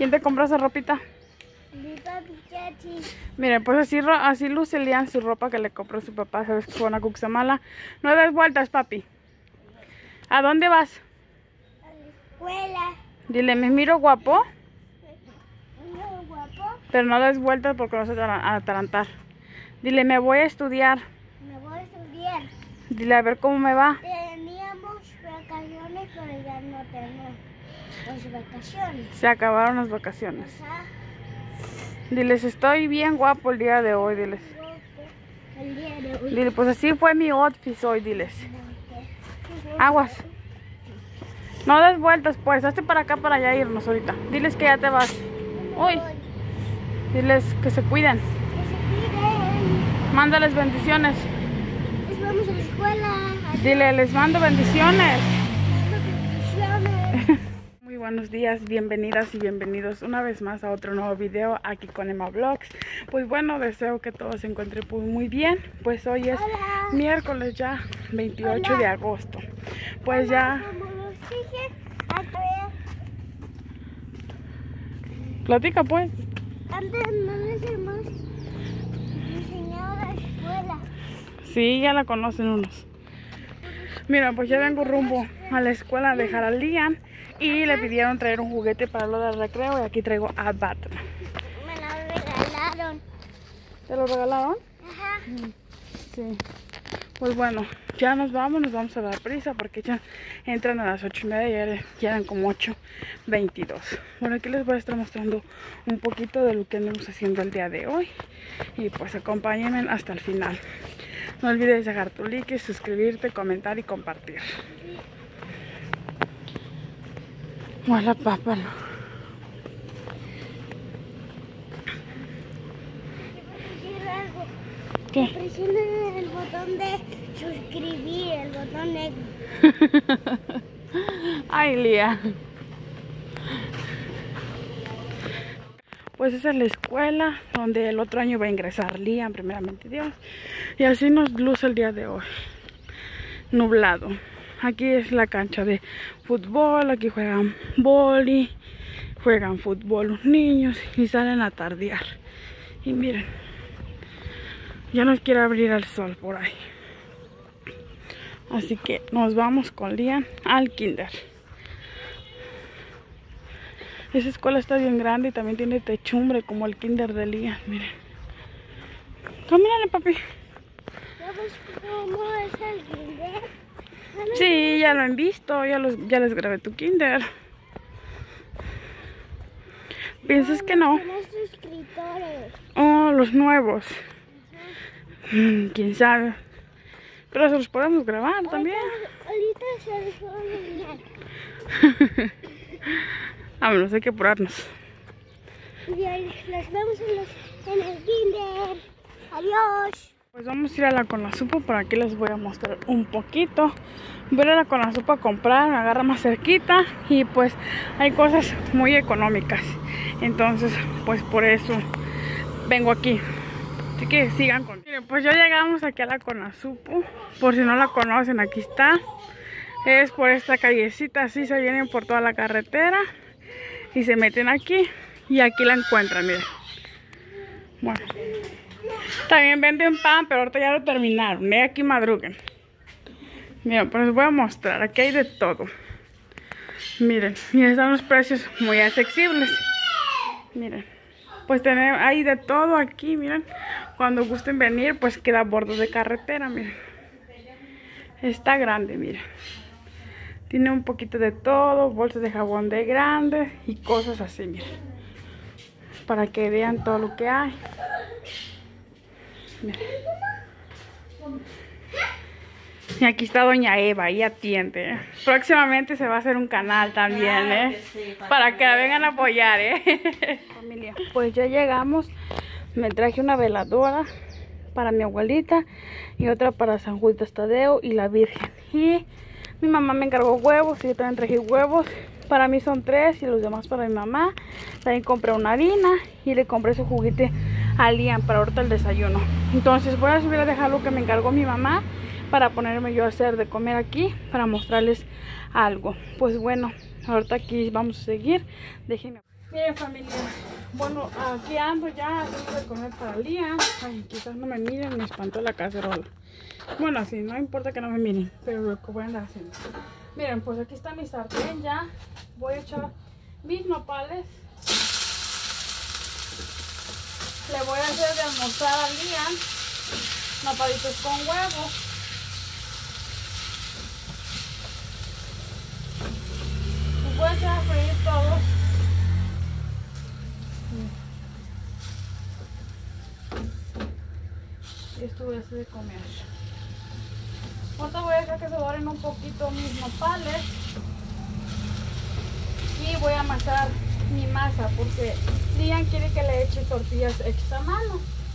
¿Quién te compró esa ropita? Mi papi Chachi. Miren, pues así luce Lian su ropa que le compró su papá. Sabes que fue una Cuxamala. No des vueltas, papi. ¿A dónde vas? A la escuela. Dile, me miro guapo, ¿No guapo? pero no des vueltas porque vas a atarantar. Dile, me voy a estudiar. Me voy a estudiar. Dile, a ver cómo me va. Teníamos vacaciones, pero ya no tenemos las vacaciones. Se acabaron las vacaciones. Ajá. Diles, estoy bien guapo el día de hoy, diles. El día de hoy. Dile, pues así fue mi outfit hoy, diles. Aguas. No des vueltas, pues. Hazte para acá para allá irnos ahorita. Diles que ya te vas. Uy. Diles que se cuiden. Que se cuiden. Mándales bendiciones. Les vamos a la escuela. Dile, les mando bendiciones. Bendiciones. Muy buenos días, bienvenidas y bienvenidos una vez más a otro nuevo video aquí con Emma Vlogs. Pues bueno, deseo que todos se encuentren muy bien. Pues hoy es miércoles ya, 28 de agosto. Pues ya... Como los dije, antes Platica pues. no les hemos enseñado la escuela. Sí, ya la conocen unos. Mira, pues ya vengo rumbo a la escuela a dejar a Lian y le pidieron traer un juguete para lo del recreo y aquí traigo a Batman. Me la regalaron. ¿Te lo regalaron? Ajá. Sí. Pues bueno, ya nos vamos a dar prisa porque ya entran a las 8:30 y ya eran como 8:22. Bueno, aquí les voy a estar mostrando un poquito de lo que andamos haciendo el día de hoy y pues acompáñenme hasta el final. No olvides dejar tu like, suscribirte, comentar y compartir. Hola, papá. ¿Qué? Presionen el botón de suscribir, el botón negro. Ay, Lía. Pues esa es la escuela donde el otro año va a ingresar Lian, primeramente Dios. Y así nos luce el día de hoy. Nublado. Aquí es la cancha de fútbol, aquí juegan vóley, juegan fútbol los niños y salen a tardear. Y miren, ya nos quiere abrir el sol por ahí. Así que nos vamos con Lian al kinder. Esa escuela está bien grande y también tiene techumbre como el kinder de Lian, miren. Camínale, papi. ¿Sabes cómo es el kinder? Sí, ya lo han visto, ya les grabé tu kinder. ¿Piensas que no? Los suscriptores. Oh, los nuevos. Quién sabe. Pero se los podemos grabar también. Ahorita se los puedo enseñar. Vámonos, hay que apurarnos. Y ahí los vemos en el kinder. Adiós. Pues vamos a ir a la Conasupo, por aquí les voy a mostrar un poquito. Voy a la Conasupo a comprar, me agarra más cerquita y pues hay cosas muy económicas. Entonces, pues por eso vengo aquí. Así que sigan con... Miren, pues ya llegamos aquí a la Conasupo. Por si no la conocen, aquí está. Es por esta callecita, así se vienen por toda la carretera y se meten aquí y aquí la encuentran, miren. Bueno. También venden pan, pero ahorita ya lo terminaron. Ve aquí madruguen. Miren, pues les voy a mostrar. Aquí hay de todo. Miren, y están los precios muy accesibles. Miren, pues hay de todo aquí, miren. Cuando gusten venir, pues queda a bordo de carretera, miren. Está grande, miren. Tiene un poquito de todo, bolsas de jabón de grande y cosas así, miren. Para que vean todo lo que hay. Miren. Y aquí está doña Eva, ella atiende. Próximamente se va a hacer un canal también, para que la vengan a apoyar, Familia, pues ya llegamos. Me traje una veladora para mi abuelita y otra para San Judas Tadeo y la Virgen. Y mi mamá me encargó huevos y yo también traje huevos. Para mí son 3 y los demás para mi mamá. También compré una harina y le compré su juguete a Lian para ahorita el desayuno. Entonces voy a subir a dejar lo que me encargó mi mamá para ponerme yo a hacer de comer aquí para mostrarles algo. Pues bueno, ahorita aquí vamos a seguir. Déjenme. Bien, familia, bueno, aquí ando ya haciendo de comer para el día. Ay, quizás no me miren, me espantó la cacerola. Bueno, así, no importa que no me miren, pero lo que voy a andar haciendo. Miren, pues aquí está mi sartén ya. Voy a echar mis nopales. Le voy a hacer de almorzar al día nopalitos con huevo. Y voy a echar a freír todos. Y esto voy a hacer de comer. Ahorita voy a dejar que se doren un poquito mis nopales. Y voy a amasar mi masa porque Lian quiere que le eche tortillas hechas a mano.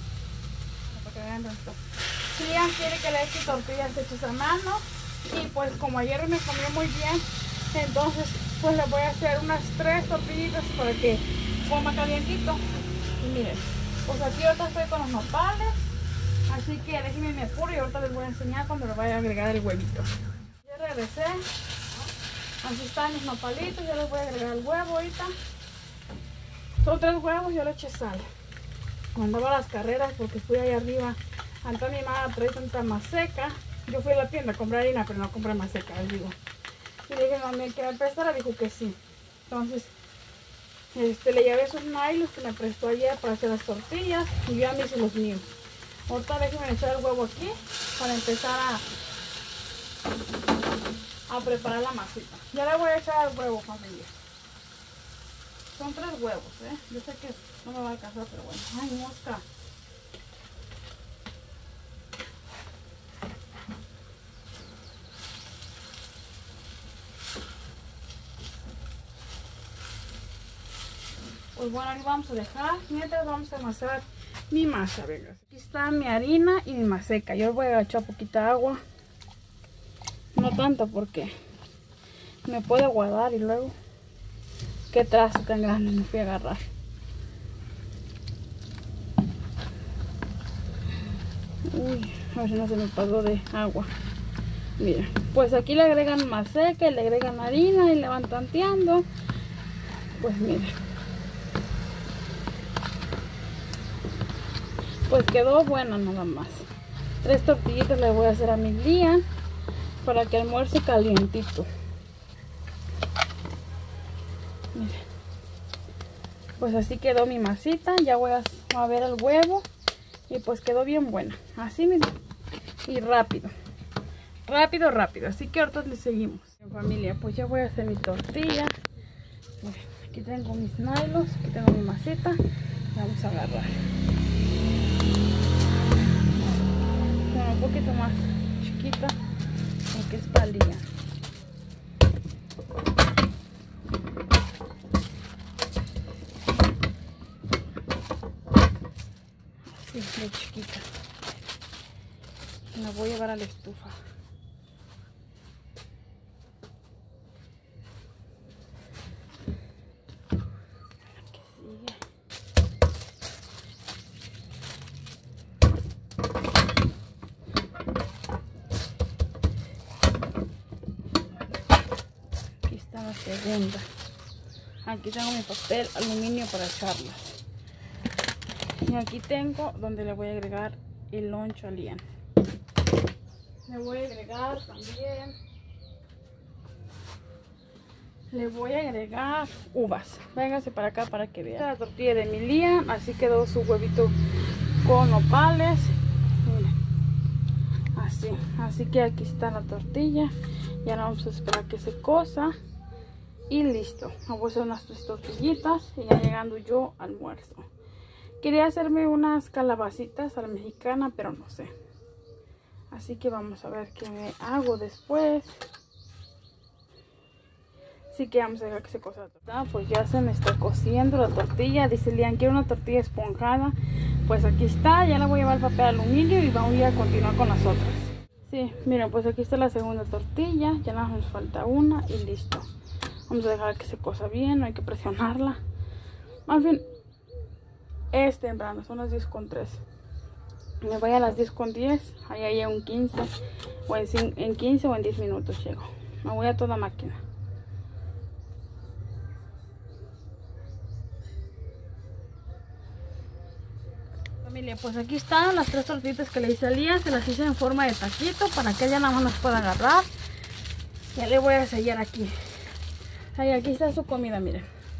Lian quiere que le eche tortillas hechas a mano. Y pues como ayer me comió muy bien, entonces pues le voy a hacer unas 3 tortillitas para que coma calientito. Y miren, pues aquí ahorita estoy con los nopales. Así que déjenme me apuro y ahorita les voy a enseñar cuando le vaya a agregar el huevito. Ya regresé. Así están mis nopalitos. Ya les voy a agregar el huevo ahorita. Son 3 huevos, yo le eché sal. Andaba a las carreras porque fui allá arriba. Antes mi mamá trae tanta maseca. Yo fui a la tienda a comprar harina, pero no compré maseca, les digo. Y le dije, mami, ¿que me prestara? Dijo que sí. Entonces, le llevé esos nylons que me prestó ayer para hacer las tortillas. Y yo ya me hice los míos. Ahorita déjenme echar el huevo aquí para empezar a preparar la masita. Ya le voy a echar el huevo, familia. Son 3 huevos, ¿eh? Yo sé que no me va a alcanzar, pero bueno. ¡Ay, mosca! Pues bueno, ahí vamos a dejar. Mientras vamos a amasar mi masa, venga. Aquí está mi harina y mi maseca. Yo voy a echar poquita agua. No tanto porque me puede guardar y luego... Qué trazo tan grande me fui a agarrar. Uy, a ver si no se me pasó de agua. Mira, pues aquí le agregan maseca y le agregan harina y le van tanteando. Pues mira. Pues quedó buena nada más. 3 tortillitas le voy a hacer a mi Lian para que almuerce calientito. Mira. Pues así quedó mi masita. Ya voy a ver el huevo. Y pues quedó bien buena. Así mismo. Y rápido. Rápido, rápido. Así que ahorita le seguimos. Familia, pues ya voy a hacer mi tortilla. Mira, aquí tengo mis nylons. Aquí tengo mi masita. Vamos a agarrar. Bueno, un poquito más chiquita. Porque es palilla. De chiquita. La voy a llevar a la estufa. Aquí sigue. Aquí está la segunda. Aquí tengo mi papel aluminio para echarlas. Y aquí tengo donde le voy a agregar el loncho a Lian. Le voy a agregar también. Le voy a agregar uvas. Vénganse para acá para que vean. La tortilla de mi Lian. Así quedó su huevito con nopales. Miren. Así. Así que aquí está la tortilla. Ya vamos a esperar que se cosa. Y listo. Voy a hacer unas 3 tortillitas. Y ya llegando yo almuerzo. Quería hacerme unas calabacitas a la mexicana, pero no sé. Así que vamos a ver qué me hago después. Así que vamos a dejar que se cosa la tortilla. Pues ya se me está cociendo la tortilla. Dice Lian, quiero una tortilla esponjada. Pues aquí está. Ya la voy a llevar al papel aluminio y vamos a continuar con las otras. Sí, miren, pues aquí está la segunda tortilla. Ya nada más nos falta una y listo. Vamos a dejar que se cosa bien. No hay que presionarla. Más bien... Es temprano, son las 10:03. Me voy a las 10:10. Ahí hay un 15. O en 15 o en 10 minutos llego. Me voy a toda máquina. Familia, pues aquí están las 3 tortitas que le hice a Liam. Se las hice en forma de taquito para que ella nada más las pueda agarrar. Ya le voy a sellar aquí. Ahí, aquí está su comida, miren.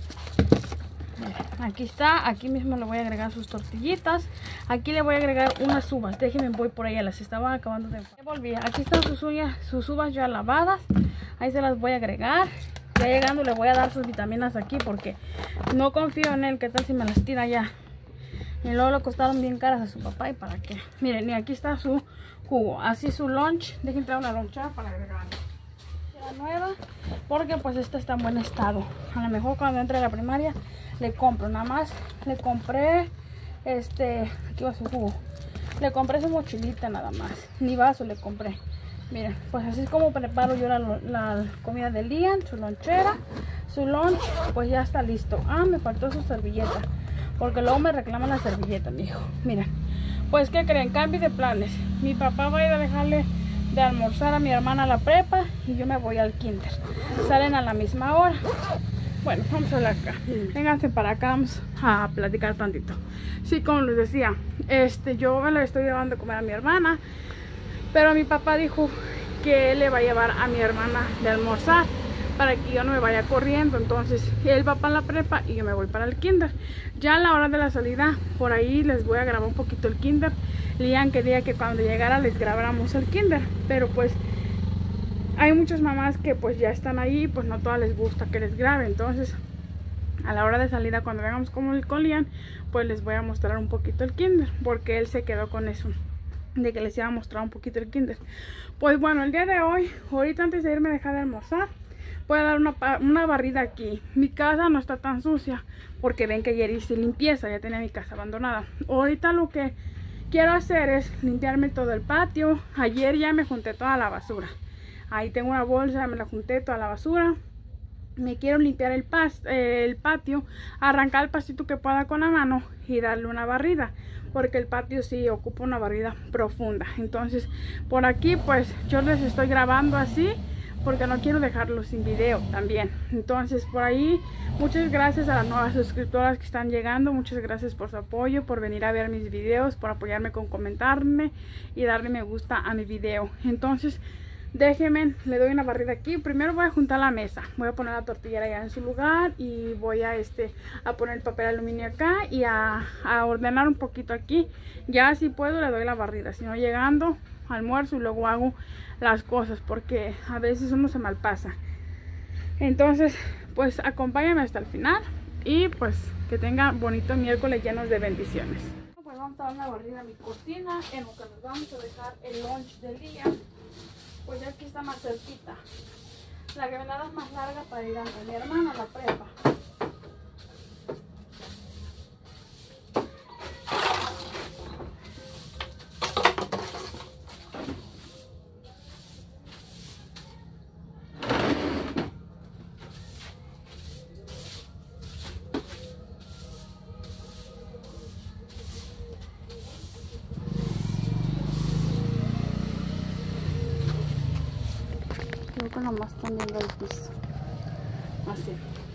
Aquí está, aquí mismo le voy a agregar sus tortillitas. Aquí le voy a agregar unas uvas. Déjenme, voy por allá, las estaba acabando de... Volví. Aquí están sus uvas ya lavadas. Ahí se las voy a agregar. Ya llegando le voy a dar sus vitaminas aquí porque no confío en él. ¿Qué tal si me las tira ya? Y luego le costaron bien caras a su papá. ¿Y para qué? Miren, y aquí está su jugo. Así su lunch. Dejen traer una lonchera para agregarla. La nueva, porque pues esta está en buen estado. A lo mejor cuando entre a la primaria le compro. Nada más le compré aquí va su jugo. Le compré su mochilita nada más. Ni vaso le compré. Miren, pues así es como preparo yo la comida del día. Su lonchera, su lunch, pues ya está listo. Ah, me faltó su servilleta, porque luego me reclaman la servilleta, mijo. Miren, pues ¿qué creen? Cambio de planes. Mi papá va a ir a dejarle de almorzar a mi hermana a la prepa y yo me voy al kinder. Salen a la misma hora. Bueno, vamos a hablar acá. Vénganse para acá, vamos a platicar tantito. Sí, como les decía, yo me lo estoy llevando a comer a mi hermana, pero mi papá dijo que él le va a llevar a mi hermana de almorzar para que yo no me vaya corriendo. Entonces él va para la prepa y yo me voy para el kinder. Ya a la hora de la salida, por ahí les voy a grabar un poquito el kinder. Liam quería que cuando llegara les grabáramos el kinder, pero pues hay muchas mamás que pues ya están ahí, pues no todas les gusta que les grabe. Entonces a la hora de salida, cuando vengamos con Liam, pues les voy a mostrar un poquito el kinder, porque él se quedó con eso de que les iba a mostrar un poquito el kinder. Pues bueno, el día de hoy, ahorita antes de irme a dejar de almorzar, voy a dar una barrida aquí. Mi casa no está tan sucia porque ven que ayer hice limpieza, ya tenía mi casa abandonada. Ahorita lo que quiero hacer es limpiarme todo el patio. Ayer ya me junté toda la basura. Ahí tengo una bolsa, me la junté toda la basura. Me quiero limpiar el patio, arrancar el pastito que pueda con la mano y darle una barrida, porque el patio sí ocupa una barrida profunda. Entonces por aquí pues yo les estoy grabando así porque no quiero dejarlo sin video también. Entonces por ahí muchas gracias a las nuevas suscriptoras que están llegando. Muchas gracias por su apoyo, por venir a ver mis videos, por apoyarme con comentarme y darle me gusta a mi video. Entonces déjenme, le doy una barrida aquí. Primero voy a juntar la mesa, voy a poner la tortillera ya en su lugar y voy a poner el papel aluminio acá y a ordenar un poquito aquí. Ya si puedo le doy la barrida, si no llegando almuerzo y luego hago las cosas, porque a veces uno se malpasa. Entonces pues acompáñame hasta el final y pues que tengan bonito miércoles llenos de bendiciones. Pues vamos a dar una barrida a mi cocina en lo que nos vamos a dejar el lunch del día. Pues ya aquí está más cerquita. La caminada es más larga para ir a mi hermana a la prepa. Creo que nomás están viendo el piso. Así.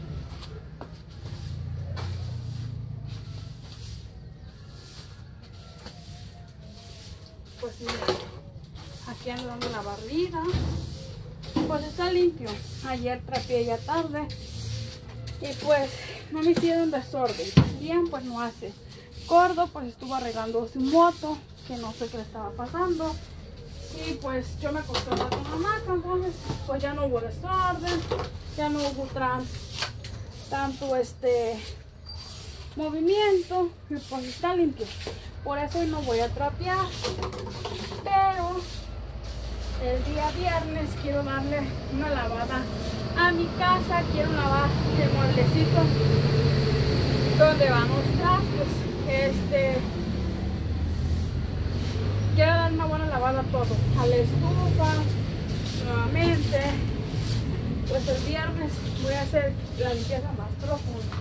Pues mira, aquí ando dando la barrida. Pues está limpio. Ayer trapeé ya tarde y pues no me hicieron desorden. Bien, pues no hace. Gordo pues estuvo arreglando su moto, que no sé qué le estaba pasando. Y pues yo me acosté con la hamaca, entonces pues ya no hubo desorden, ya no hubo tanto movimiento, y pues está limpio. Por eso hoy no voy a trapear, pero el día viernes quiero darle una lavada a mi casa. Quiero lavar el mueblecito donde van los trastos. Quiero dar una buena lavada a todo, a la estufa, nuevamente. Pues el viernes voy a hacer la limpieza más profunda.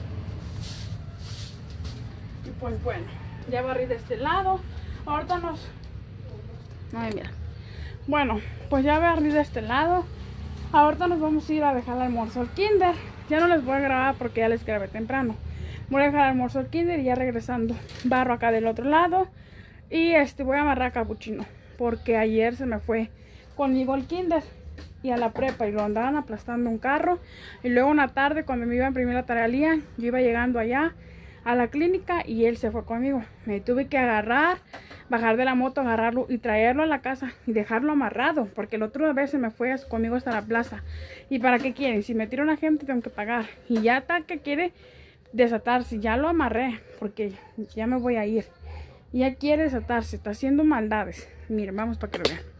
Y pues bueno, ya barrí de este lado. Ahorita ay, mira. Bueno, pues ya barrí de este lado. Ahorita nos vamos a ir a dejar el almuerzo al kinder. Ya no les voy a grabar porque ya les grabé temprano. Voy a dejar el almuerzo al kinder y ya regresando barro acá del otro lado. Y voy a amarrar a Capuchino porque ayer se me fue conmigo al kinder y a la prepa y lo andaban aplastando un carro. Y luego una tarde cuando me iba a imprimir la tarea Lian, yo iba llegando allá a la clínica y él se fue conmigo. Me tuve que bajar de la moto, agarrarlo y traerlo a la casa y dejarlo amarrado, porque el otro vez se me fue conmigo hasta la plaza. ¿Y para qué quieren? Si me tira una gente tengo que pagar. Y ya está que quiere desatarse, ya lo amarré porque ya me voy a ir. Ya quiere desatarse, está haciendo maldades. Miren, vamos para que lo vean.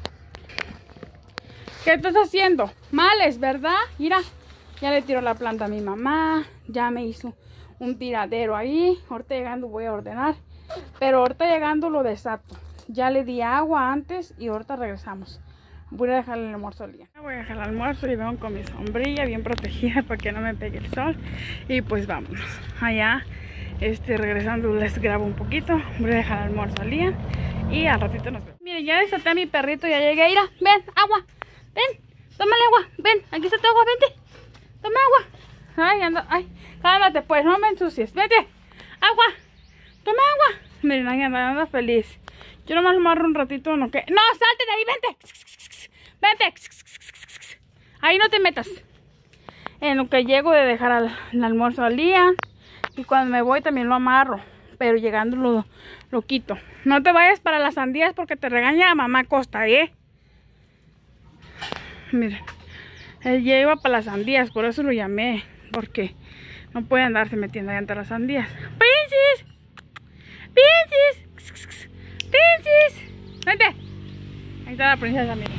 ¿Qué estás haciendo? Males, ¿verdad? Mira, ya le tiró la planta a mi mamá, ya me hizo un tiradero ahí. Ahorita llegando voy a ordenar, pero ahorita llegando lo desato. Ya le di agua antes y ahorita regresamos. Voy a dejar el almuerzo al día. Voy a dejar el almuerzo y vengo con mi sombrilla bien protegida para que no me pegue el sol. Y pues vámonos. Allá, regresando les grabo un poquito. Voy a dejar el almuerzo al día y al ratito nos vemos. Miren, ya desaté a mi perrito, ya llegué. Mira, ven, agua. Ven, tómale agua. Ven, aquí está tu agua, vente. Toma agua. Ay, anda, ay, cálmate pues, no me ensucies. Vete, agua. Toma agua. Miren, ahí anda feliz. Yo nomás lo amarro un ratito, no que. No, salte de ahí, vente. Vente. Ahí no te metas. En lo que llego de dejar el almuerzo al día. Y cuando me voy también lo amarro. Pero llegando lo quito. No te vayas para las sandías porque te regaña mamá Costa, Miren. Él ya iba para las sandías, por eso lo llamé. Porque no puede andarse metiendo ahí entre las sandías. ¡Pincis! ¡Pincis! ¡Pincis! ¡Vente! Ahí está la princesa, miren.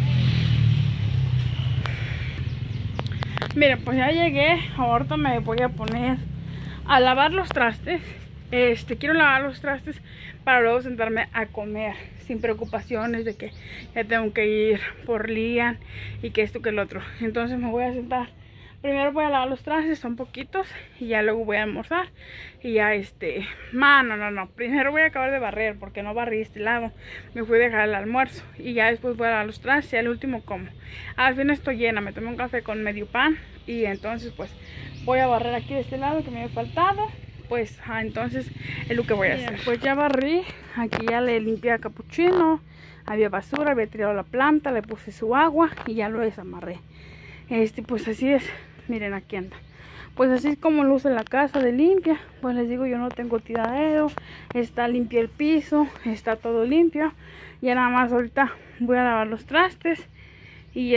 Miren, pues ya llegué. Ahorita me voy a poner a lavar los trastes. Quiero lavar los trastes para luego sentarme a comer sin preocupaciones de que ya tengo que ir por Lian y que esto que el otro. Entonces me voy a sentar. Primero voy a lavar los trastes, son poquitos, y ya luego voy a almorzar. Y ya no. Primero voy a acabar de barrer porque no barrí este lado. Me fui a dejar el almuerzo y ya después voy a lavar los trastes y al último como. Al fin estoy llena, me tomé un café con medio pan y entonces pues voy a barrer aquí de este lado que me había faltado. Pues entonces es lo que voy a hacer. Pues ya barrí, aquí ya le limpié a Capuchino, había basura, había tirado la planta, le puse su agua y ya lo desamarré. Pues así es, miren aquí anda. Pues así es como luce la casa de limpia. Pues les digo, yo no tengo tiradero, está limpio el piso, está todo limpio. Ya nada más ahorita voy a lavar los trastes y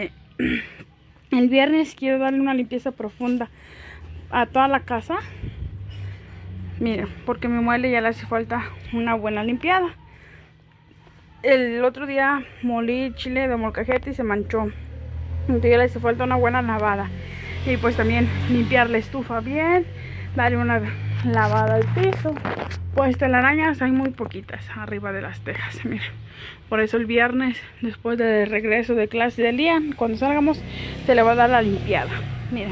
el viernes quiero darle una limpieza profunda a toda la casa. Miren, porque mi mueble ya le hace falta una buena limpiada. El otro día molí chile de molcajete y se manchó. Entonces ya le hace falta una buena lavada. Y pues también limpiar la estufa bien, darle una lavada al piso. Pues telarañas hay muy poquitas arriba de las tejas, miren. Por eso el viernes, después del regreso de clase del día, cuando salgamos, se le va a dar la limpiada. Miren.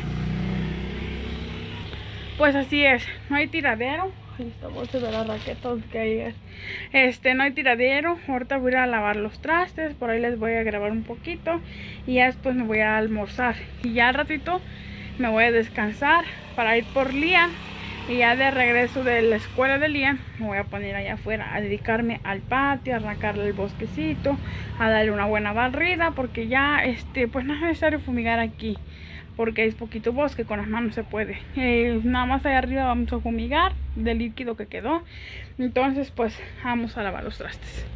Pues así es, no hay tiradero. Esta bolsa de la raqueta que hay. No hay tiradero. Ahorita voy a ir a lavar los trastes. Por ahí les voy a grabar un poquito. Y ya después me voy a almorzar. Y ya al ratito me voy a descansar para ir por Lian. Y ya de regreso de la escuela de Lian me voy a poner allá afuera a dedicarme al patio, a arrancarle el bosquecito, a darle una buena barrida. Porque ya pues no es necesario fumigar aquí, porque es poquito bosque, con las manos se puede. Nada más allá arriba vamos a fumigar del líquido que quedó. Entonces pues vamos a lavar los trastes.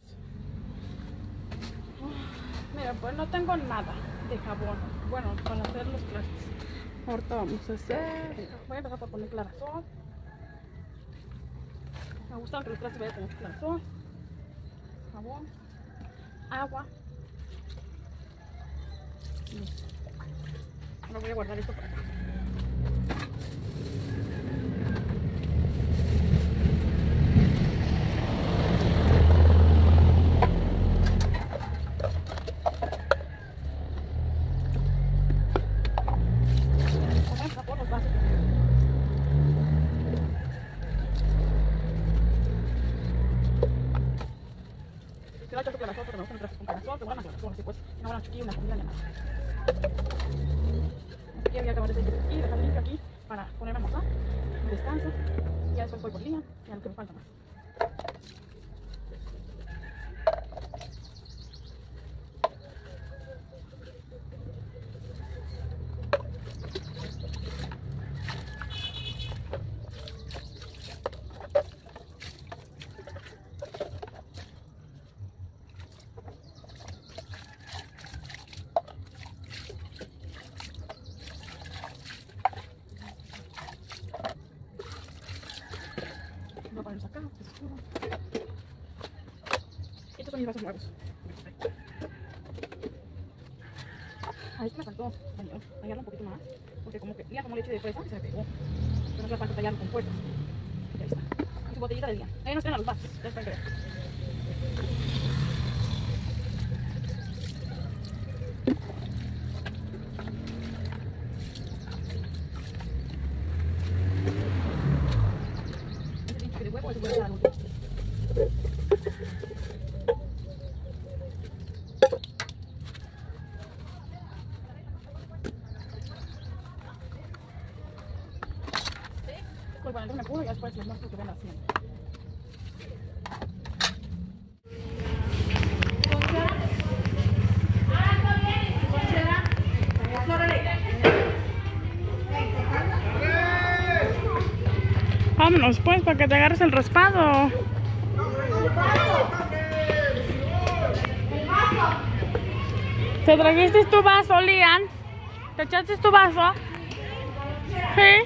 Mira, pues no tengo nada de jabón, bueno, para hacer los trastes. Ahorita vamos a hacer, voy a empezar por poner clarasol. Me gusta que los trastes vayan con clarasol, jabón, agua. Ahora voy a guardar esto para acá. Vamos a por los vasos. Si no hay que hacer clarasol, porque me gustan los trastes con clarasol, te guardan clarasol, así pues no van a chiquillos, una comida ni nada. Aquí voy a acabar de seguir aquí, dejar limpio aquí para ponerme a almorzar, descanso, y ya después voy por línea, ya lo que me falta más. Voy a ponerlos acá, que es oscuro. Estos son mis vasos nuevos. A este me faltó tallarlo un poquito más, porque como que ya como leche de fresa se me pegó. Pero no hace falta tallarlo con fuerza. Y ahí está. Y su botellita de día. Ahí nos quedan los vasos, ya están, creo. Este pinche de huevo, ese voy a dar al último. Pues bueno, entonces me apuro y después les muestro que ven haciendo. Vámonos pues para que te agarres el raspado. ¿Te trajiste tu vaso, Lian? ¿Te echaste tu vaso? Sí.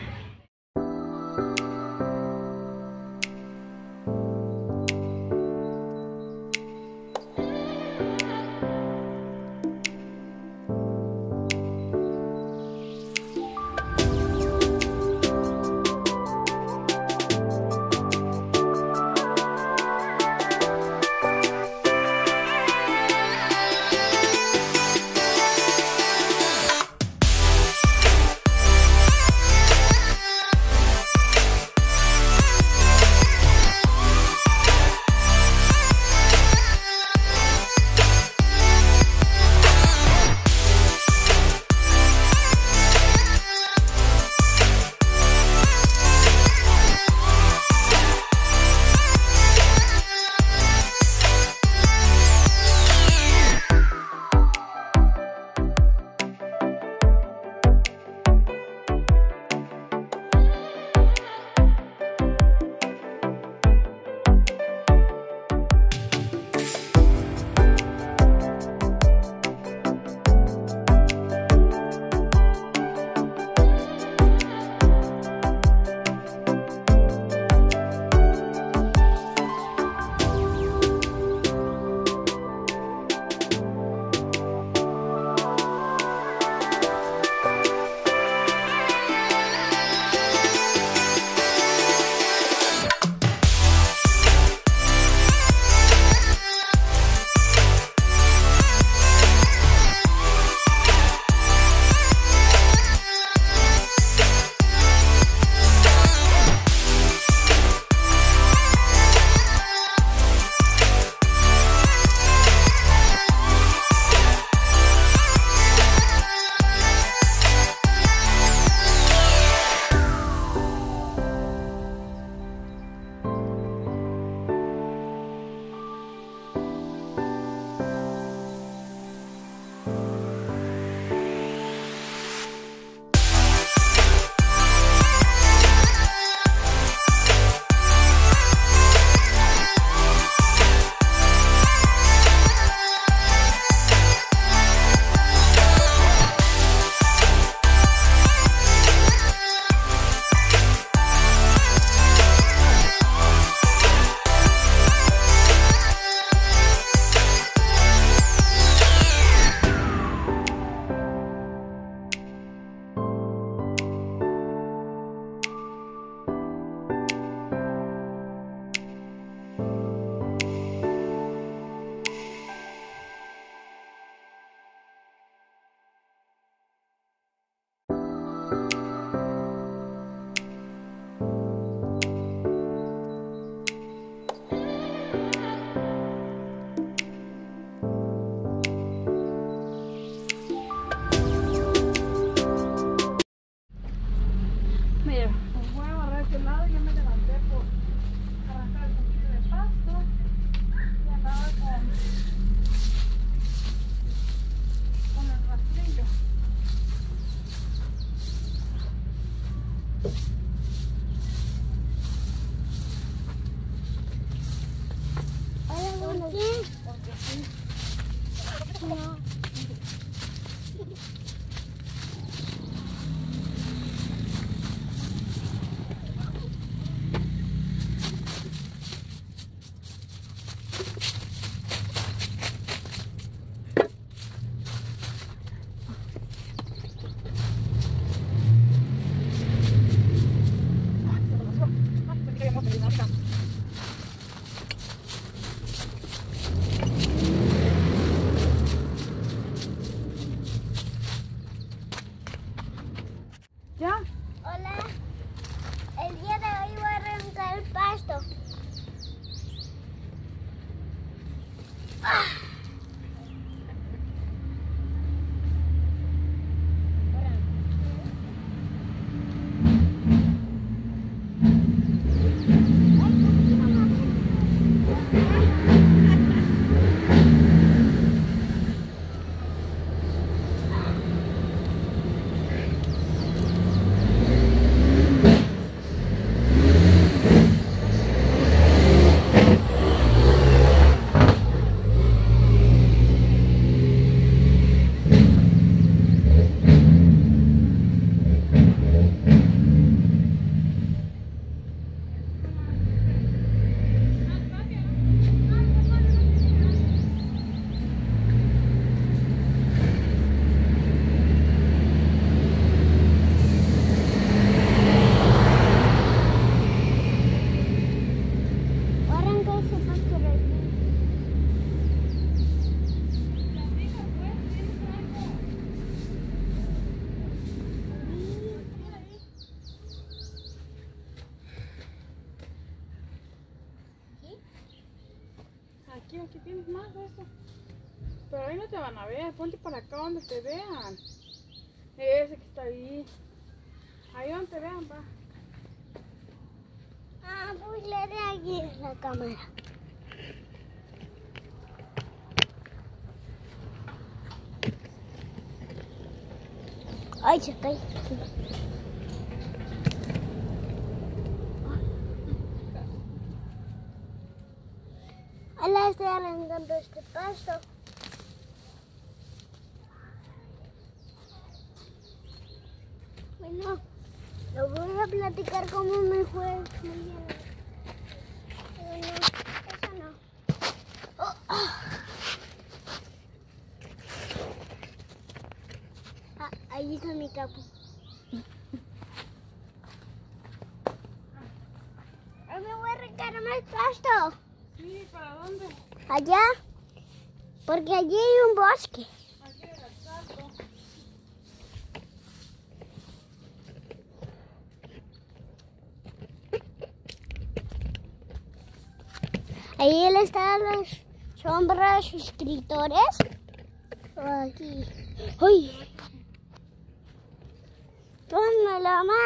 qué? Porque sí. No. ¿Ya? Hola. El día de hoy voy a arrancar el pasto. Aquí tienes más de eso. Pero ahí no te van a ver, ponte para acá donde te vean. Ese que está ahí. Ahí donde te vean, va. Ah, pues le de aquí la cámara. Ay, se cae. Hola, estoy arrancando este pasto. Bueno, lo voy a platicar cómo me fue. Bueno, eso no. Oh, oh. Ah, ahí está mi capo. Ahora me voy a arrancar más pasto. Sí, ¿para dónde? Allá, porque allí hay un bosque. Aquí en el salto. Ahí él está los sombras suscriptores. Aquí. ¡Uy! ¡Toma la mamá!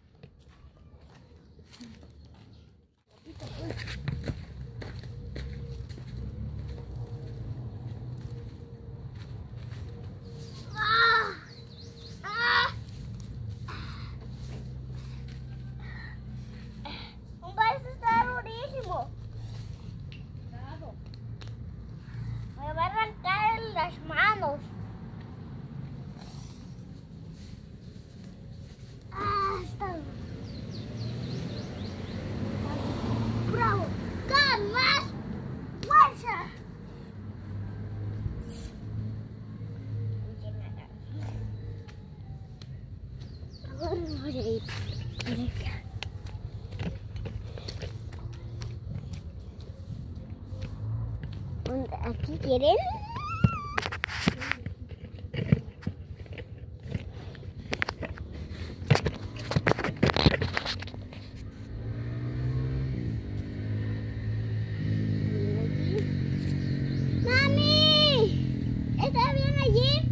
Un pasto está durísimo. Me va a arrancar en las manos. Está. ¡Bravo! ¡Con más fuerza! Ahora voy a ir por allá. ¿Aquí quieren? ¡Mami! ¿Está bien allí?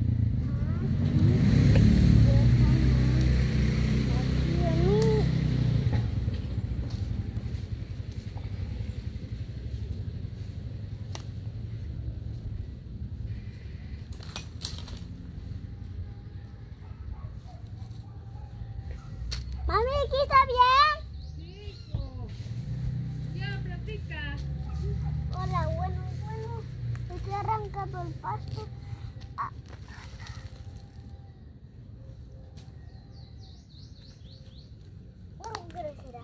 arrancado el pasto. No crecerá.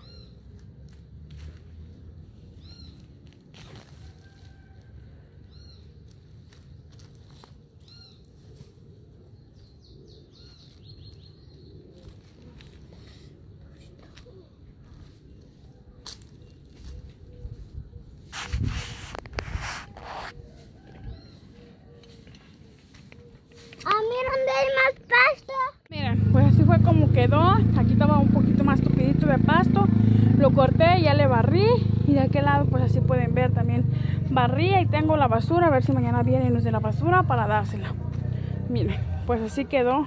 Mira dónde hay más pasto. Miren, pues así fue como quedó. Aquí estaba un poquito más tupidito de pasto. Lo corté, ya le barrí. Y de aquel lado pues así pueden ver también barrí. Y tengo la basura, a ver si mañana vienen los de la basura para dársela. Miren, pues así quedó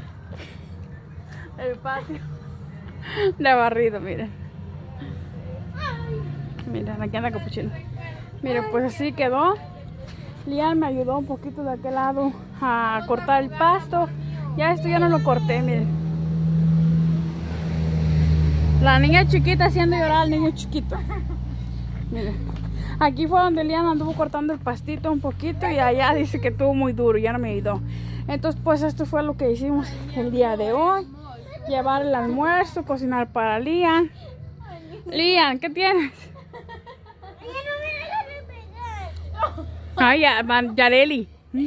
el patio de barrido, miren. Miren, aquí anda Capuchino. Miren, pues así quedó. Lian me ayudó un poquito de aquel lado a cortar el pasto. Ya esto ya no lo corté, miren. La niña chiquita haciendo llorar al niño chiquito. Miren. Aquí fue donde Lian anduvo cortando el pastito un poquito y allá dice que estuvo muy duro, ya no me ayudó. Entonces pues esto fue lo que hicimos el día de hoy. Llevar el almuerzo, cocinar para Lian. Lian, ¿qué tienes? Ay, Yareli.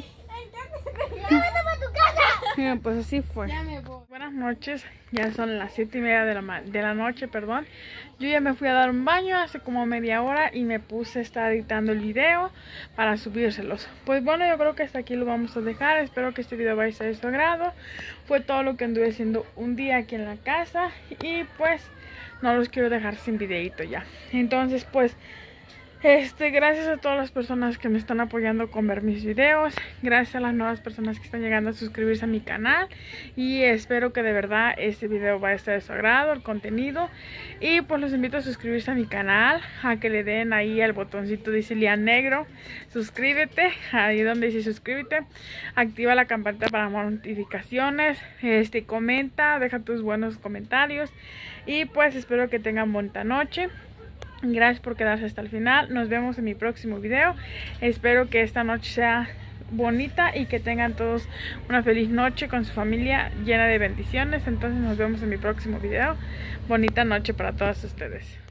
Miren, pues así fue. Buenas noches, ya son las 7:30 de la noche, perdón. Yo ya me fui a dar un baño hace como media hora y me puse a estar editando el video para subírselos. Pues bueno, yo creo que hasta aquí lo vamos a dejar. Espero que este video vaya a ser de su agrado. Fue todo lo que anduve haciendo un día aquí en la casa y pues no los quiero dejar sin videito ya. Entonces pues gracias a todas las personas que me están apoyando con ver mis videos. Gracias a las nuevas personas que están llegando a suscribirse a mi canal. Y espero que de verdad este video vaya a estar de su agrado, el contenido. Y pues los invito a suscribirse a mi canal. A que le den ahí al botoncito dice Lian negro. Suscríbete. Ahí donde dice suscríbete. Activa la campanita para notificaciones. Comenta. Deja tus buenos comentarios. Y pues espero que tengan bonita noche. Gracias por quedarse hasta el final. Nos vemos en mi próximo video. Espero que esta noche sea bonita y que tengan todos una feliz noche con su familia llena de bendiciones. Entonces nos vemos en mi próximo video. Bonita noche para todos ustedes.